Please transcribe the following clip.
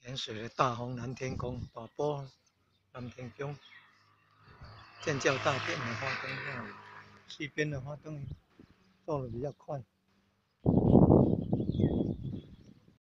盐水的大丰南天宫、大埔南天宫、建教大殿的花灯啊，西边的花灯做的比较快。